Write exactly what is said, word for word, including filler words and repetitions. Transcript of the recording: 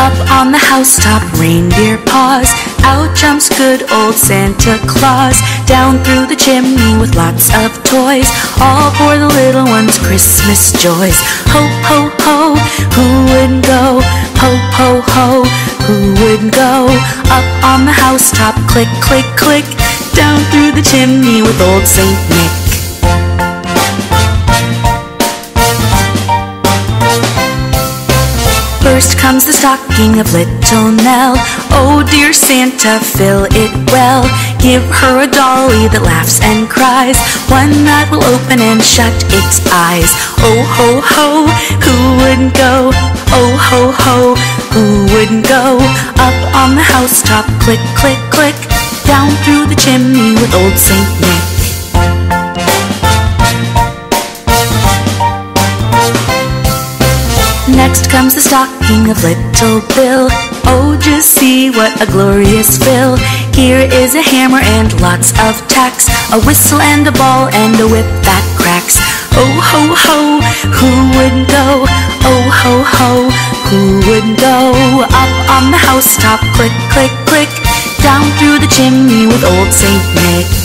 Up on the housetop, reindeer paws. Out jumps good old Santa Claus. Down through the chimney with lots of toys, all for the little ones' Christmas joys. Ho, ho, ho, who wouldn't go? Ho, ho, ho, who wouldn't go? Up on the housetop, click, click, click. Down through the chimney with old Saint Nick. First comes the stocking of little Nell. Oh dear Santa, fill it well. Give her a dolly that laughs and cries, one that will open and shut its eyes. Oh ho ho, who wouldn't go? Oh ho ho, who wouldn't go? Up on the housetop, click, click, click. Down through the chimney with old Saint Nick. Next comes the stocking of little Bill. Oh, just see what a glorious fill. Here is a hammer and lots of tacks, a whistle and a ball and a whip that cracks. Oh ho ho, who wouldn't go? Oh ho ho, who wouldn't go? Up on the housetop, click, click, click. Down through the chimney with old Saint Nick.